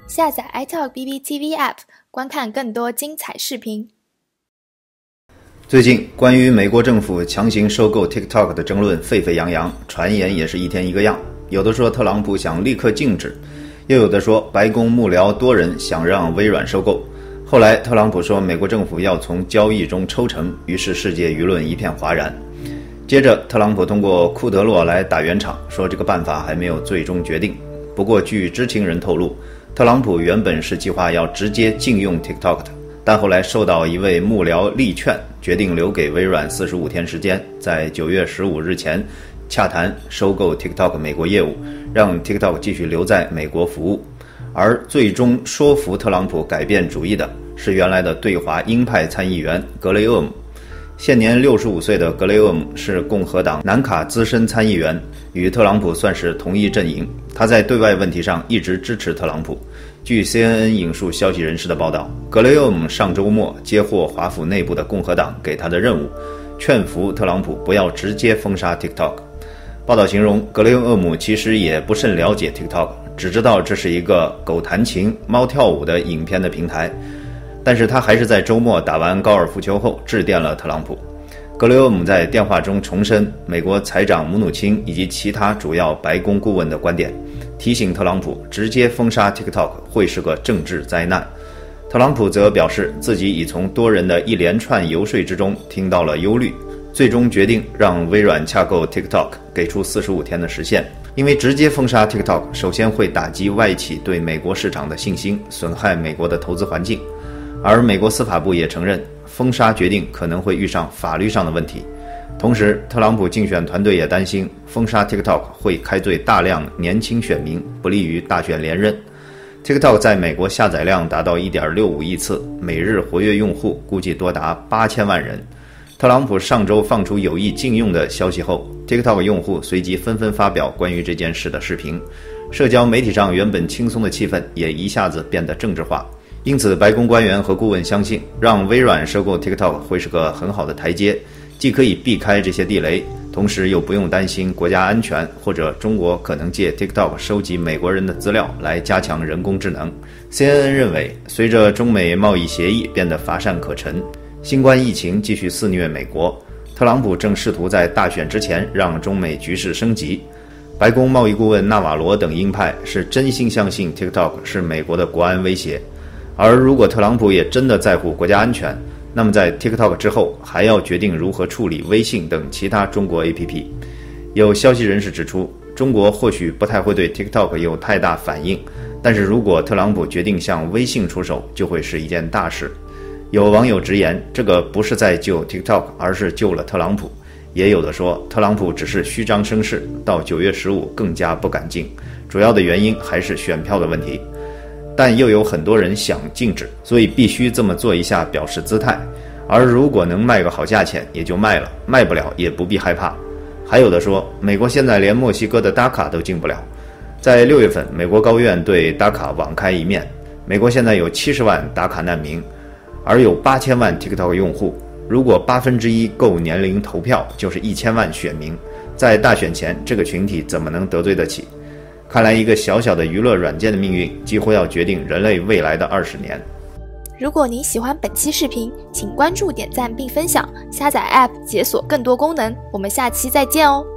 下载 iTalk BBTV App， 观看更多精彩视频。 最近关于美国政府强行收购 TikTok 的争论沸沸扬扬，传言也是一天一个样。有的说特朗普想立刻禁止，又有的说白宫幕僚多人想让微软收购。后来特朗普说美国政府要从交易中抽成，于是世界舆论一片哗然。接着特朗普通过库德洛来打圆场，说这个办法还没有最终决定。不过据知情人透露，特朗普原本是计划要直接禁用 TikTok 的，但后来受到一位幕僚力劝，决定留给微软45天时间，在9月15日前洽谈收购 TikTok 美国业务，让 TikTok 继续留在美国服务。而最终说服特朗普改变主意的是原来的对华鹰派参议员格雷厄姆。现年65岁的格雷厄姆是共和党南卡资深参议员，与特朗普算是同一阵营。他在对外问题上一直支持特朗普。据 CNN 引述消息人士的报道，格雷厄姆上周末接获华府内部的共和党给他的任务，劝服特朗普不要直接封杀 TikTok。 报道形容格雷厄姆其实也不甚了解 TikTok， 只知道这是一个狗弹琴、猫跳舞的影片的平台，但是他还是在周末打完高尔夫球后致电了特朗普。格雷厄姆在电话中重申美国财长姆努钦以及其他主要白宫顾问的观点，提醒特朗普直接封杀 TikTok 会是个政治灾难。特朗普则表示自己已从多人的一连串游说之中听到了忧虑，最终决定让微软洽购 TikTok， 给出45天的时限。因为直接封杀 TikTok 首先会打击外企对美国市场的信心，损害美国的投资环境。而美国司法部也承认封杀决定可能会遇上法律上的问题。同时特朗普竞选团队也担心封杀 TikTok 会开罪大量年轻选民，不利于大选连任。 TikTok 在美国下载量达到 1.65 亿次，每日活跃用户估计多达8000万人。特朗普上周放出有意禁用的消息后， TikTok 用户随即纷纷发表关于这件事的视频，社交媒体上原本轻松的气氛也一下子变得政治化。因此白宫官员和顾问相信让微软收购 TikTok 会是个很好的台阶，既可以避开这些地雷，同时又不用担心国家安全或者中国可能借 TikTok 收集美国人的资料来加强人工智能。 CNN 认为随着中美贸易协议变得乏善可陈，新冠疫情继续肆虐美国，特朗普正试图在大选之前让中美局势升级。白宫贸易顾问纳瓦罗等鹰派是真心相信 TikTok 是美国的国安威胁，而如果特朗普也真的在乎国家安全，那么在 TikTok 之后还要决定如何处理微信等其他中国 APP。 有消息人士指出，中国或许不太会对 TikTok 有太大反应，但是如果特朗普决定向微信出手，就会是一件大事。有网友直言，这个不是在救 TikTok， 而是救了特朗普。也有的说特朗普只是虚张声势，到9月15更加不敢进，主要的原因还是选票的问题。但又有很多人想禁止，所以必须这么做一下表示姿态，而如果能卖个好价钱也就卖了，卖不了也不必害怕。还有的说美国现在连墨西哥的达卡都进不了，在6月份美国高院对达卡网开一面，美国现在有70万达卡难民，而有8000万 TikTok 用户，如果1/8够年龄投票，就是1000万选民，在大选前这个群体怎么能得罪得起？看来一个小小的娱乐软件的命运几乎要决定人类未来的20年。 如果您喜欢本期视频，请关注、点赞并分享，下载 App 解锁更多功能。我们下期再见哦。